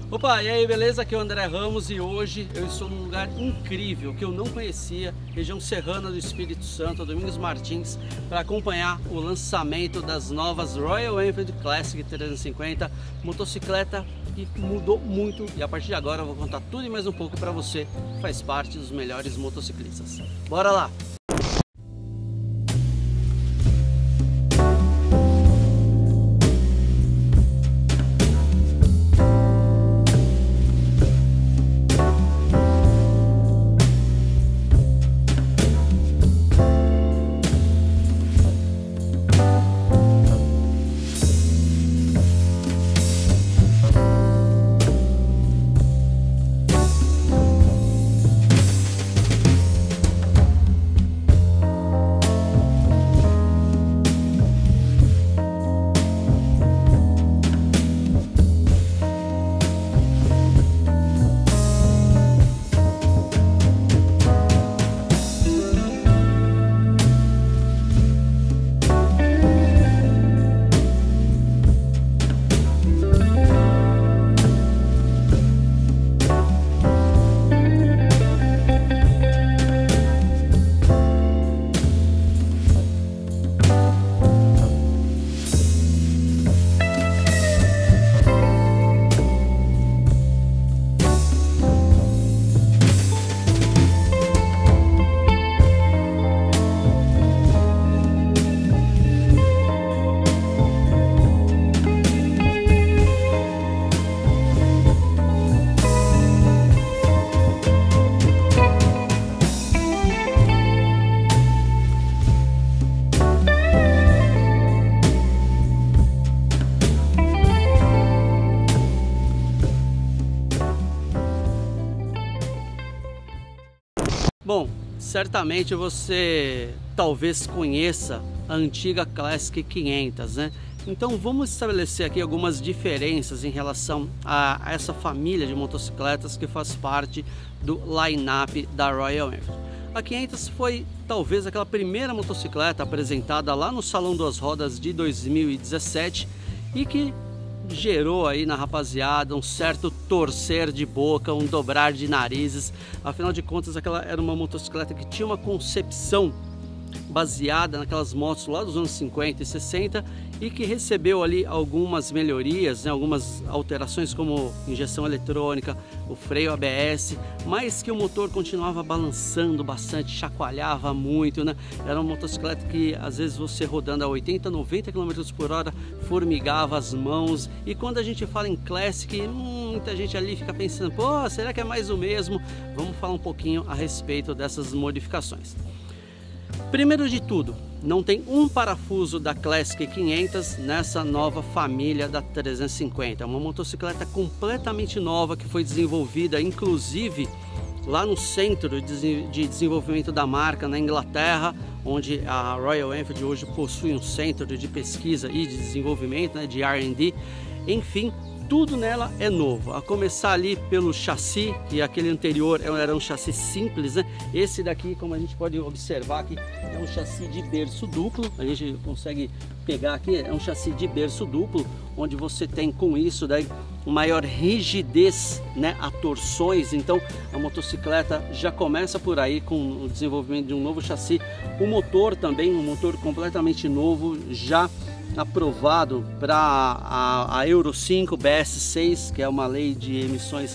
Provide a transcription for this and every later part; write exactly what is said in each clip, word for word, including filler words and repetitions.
Opa, e aí, beleza? Aqui é o André Ramos e hoje eu estou num lugar incrível que eu não conhecia, região serrana do Espírito Santo, Domingos Martins, para acompanhar o lançamento das novas Royal Enfield Classic trezentos e cinquenta, motocicleta que mudou muito e a partir de agora eu vou contar tudo e mais um pouco para você que faz parte dos melhores motociclistas. Bora lá! Bom, certamente você talvez conheça a antiga Classic quinhentos, né? Então vamos estabelecer aqui algumas diferenças em relação a essa família de motocicletas que faz parte do line-up da Royal Enfield. A quinhentos foi talvez aquela primeira motocicleta apresentada lá no Salão das Rodas de dois mil e dezessete e que gerou aí na rapaziada um certo torcer de boca, um dobrar de narizes. Afinal de contas, aquela era uma motocicleta que tinha uma concepção baseada naquelas motos lá dos anos cinquenta e sessenta e que recebeu ali algumas melhorias, né, algumas alterações como injeção eletrônica, o freio A B S, mas que o motor continuava balançando bastante, chacoalhava muito, né? Era uma motocicleta que às vezes você rodando a oitenta, noventa quilômetros por hora formigava as mãos. E quando a gente fala em Classic, muita gente ali fica pensando, pô, será que é mais o mesmo? Vamos falar um pouquinho a respeito dessas modificações. Primeiro de tudo, não tem um parafuso da Classic quinhentos nessa nova família da trezentos e cinquenta. É uma motocicleta completamente nova que foi desenvolvida, inclusive, lá no Centro de Desenvolvimento da Marca, na Inglaterra, onde a Royal Enfield hoje possui um centro de pesquisa e de desenvolvimento, né, de R and D. Enfim, tudo nela é novo, a começar ali pelo chassi, que aquele anterior era um chassi simples, né? Esse daqui, como a gente pode observar aqui, é um chassi de berço duplo. A gente consegue pegar aqui, é um chassi de berço duplo, onde você tem com isso daí maior rigidez, né, a torções. Então a motocicleta já começa por aí com o desenvolvimento de um novo chassi. O motor também, um motor completamente novo, já aprovado para a, a Euro cinco B S seis, que é uma lei de emissões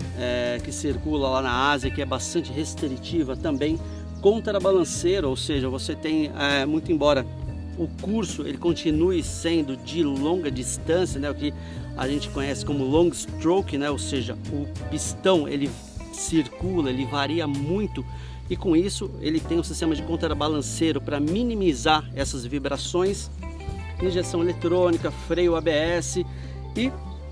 é, que circula lá na Ásia, que é bastante restritiva também. Contrabalanceiro, ou seja, você tem, é, muito embora o curso ele continue sendo de longa distância, né, o que a gente conhece como long stroke, né, ou seja, o pistão ele circula, ele varia muito, e com isso ele tem um sistema de contrabalanceiro para minimizar essas vibrações, injeção eletrônica, freio A B S, e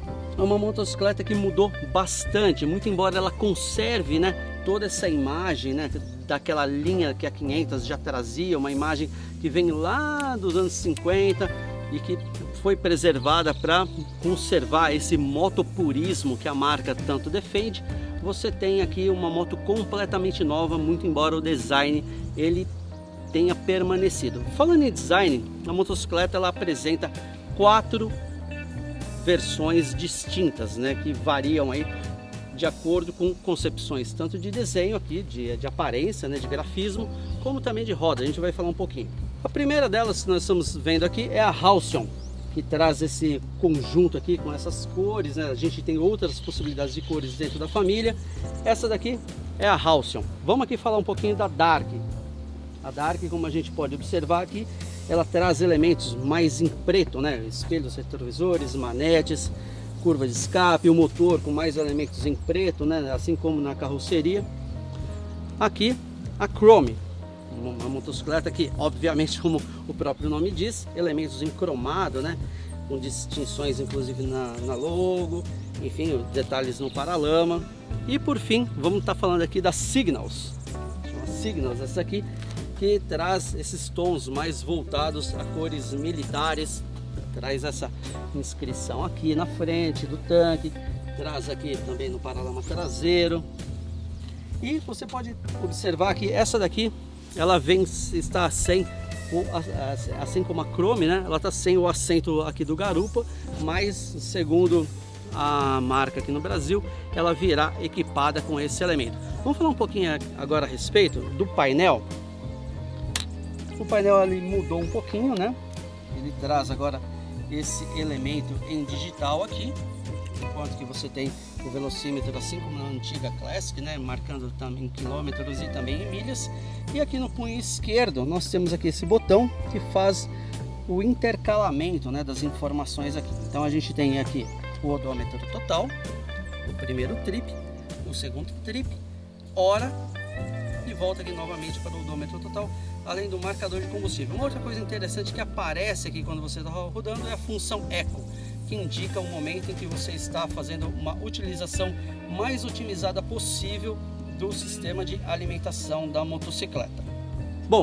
é uma motocicleta que mudou bastante, muito embora ela conserve, né, toda essa imagem, né, daquela linha que a quinhentos já trazia, uma imagem que vem lá dos anos cinquenta e que foi preservada para conservar esse motopurismo que a marca tanto defende. Você tem aqui uma moto completamente nova, muito embora o design ele tenha permanecido. Falando em design, a motocicleta ela apresenta quatro versões distintas, né, que variam aí de acordo com concepções tanto de desenho aqui, de, de aparência, né, de grafismo, como também de roda. A gente vai falar um pouquinho. A primeira delas que nós estamos vendo aqui é a Halcyon, que traz esse conjunto aqui com essas cores, né? A gente tem outras possibilidades de cores dentro da família. Essa daqui é a Halcyon. Vamos aqui falar um pouquinho da Dark. A Dark, como a gente pode observar aqui, ela traz elementos mais em preto, né? Espelhos retrovisores, manetes, curva de escape, o motor com mais elementos em preto, né? Assim como na carroceria. Aqui a Chrome, uma motocicleta que, obviamente, como o próprio nome diz, elementos em cromado, né? Com distinções inclusive na, na logo, enfim, detalhes no paralama. E por fim, vamos estar falando aqui da Signals. Chama Signals, essa aqui, que traz esses tons mais voltados a cores militares, traz essa inscrição aqui na frente do tanque, traz aqui também no paralama traseiro. E você pode observar que essa daqui, ela vem, está sem, o, assim como a Chrome, né? Ela está sem o assento aqui do garupa, mas segundo a marca aqui no Brasil, ela virá equipada com esse elemento. Vamos falar um pouquinho agora a respeito do painel. O painel ali mudou um pouquinho, né? Ele traz agora esse elemento em digital aqui, enquanto que você tem o velocímetro, assim como na antiga Classic, né? Marcando também quilômetros e também em milhas. E aqui no punho esquerdo nós temos aqui esse botão que faz o intercalamento, né, das informações aqui. Então a gente tem aqui o odômetro total, o primeiro trip, o segundo trip, hora, e volta aqui novamente para o odômetro total, além do marcador de combustível. Uma outra coisa interessante que aparece aqui quando você está rodando é a função Eco, que indica o momento em que você está fazendo uma utilização mais otimizada possível do sistema de alimentação da motocicleta. Bom,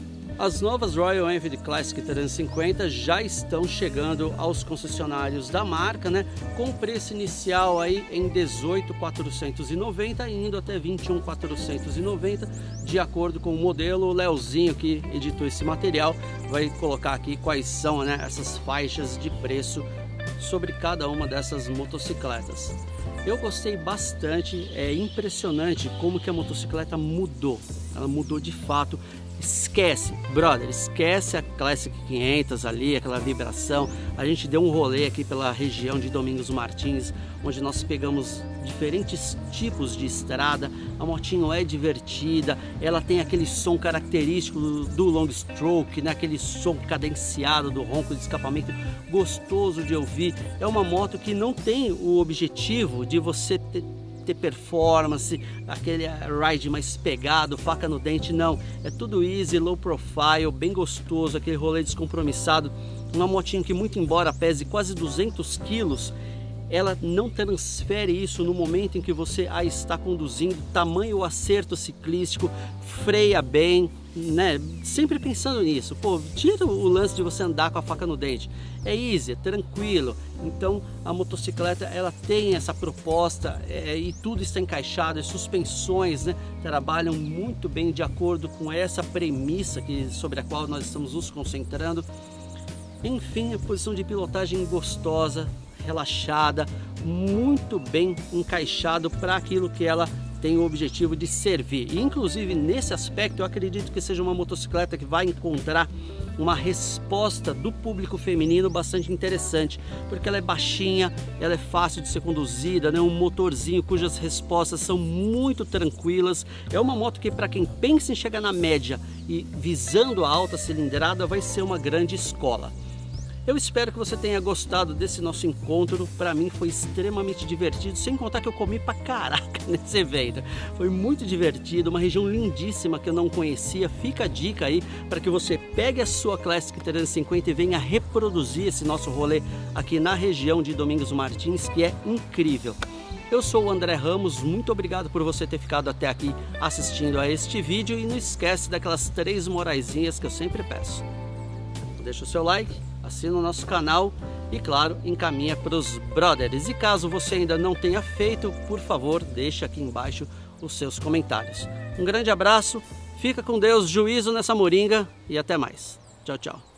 as novas Royal Enfield Classic trezentos e cinquenta já estão chegando aos concessionários da marca, né? Com preço inicial aí em dezoito mil quatrocentos e noventa, indo até vinte e um mil quatrocentos e noventa, de acordo com o modelo. O Leozinho, que editou esse material, vai colocar aqui quais são, né, essas faixas de preço sobre cada uma dessas motocicletas. Eu gostei bastante, é impressionante como que a motocicleta mudou. Ela mudou de fato. Esquece, brother, esquece a Classic quinhentos ali, aquela vibração. A gente deu um rolê aqui pela região de Domingos Martins, onde nós pegamos diferentes tipos de estrada. A motinho é divertida, ela tem aquele som característico do, do long stroke, né? Aquele som cadenciado do ronco de escapamento, gostoso de ouvir. É uma moto que não tem o objetivo de você ter ter performance, aquele ride mais pegado, faca no dente, não. É tudo easy, low profile, bem gostoso, aquele rolê descompromissado. Uma motinha que, muito embora pese quase duzentos quilos, ela não transfere isso no momento em que você a está conduzindo. Tamanho acerto ciclístico, freia bem, né? Sempre pensando nisso. Pô, tira o lance de você andar com a faca no dente. É easy, é tranquilo. Então a motocicleta, ela tem essa proposta, é, e tudo está encaixado. As suspensões, né, trabalham muito bem de acordo com essa premissa que, sobre a qual nós estamos nos concentrando. Enfim, a posição de pilotagem gostosa, relaxada, muito bem encaixado para aquilo que ela tem o objetivo de servir. E inclusive nesse aspecto eu acredito que seja uma motocicleta que vai encontrar uma resposta do público feminino bastante interessante, porque ela é baixinha, ela é fácil de ser conduzida, né? Um motorzinho cujas respostas são muito tranquilas. É uma moto que, para quem pensa em chegar na média e visando a alta cilindrada, vai ser uma grande escola. Eu espero que você tenha gostado desse nosso encontro. Para mim foi extremamente divertido, sem contar que eu comi pra caraca nesse evento. Foi muito divertido, uma região lindíssima que eu não conhecia. Fica a dica aí para que você pegue a sua Classic trezentos e cinquenta e venha reproduzir esse nosso rolê aqui na região de Domingos Martins, que é incrível. Eu sou o André Ramos, muito obrigado por você ter ficado até aqui assistindo a este vídeo, e não esquece daquelas três moraizinhas que eu sempre peço. Deixa o seu like, assina o nosso canal e, claro, encaminha para os brothers. E caso você ainda não tenha feito, por favor, deixa aqui embaixo os seus comentários. Um grande abraço, fica com Deus, juízo nessa moringa e até mais. Tchau, tchau.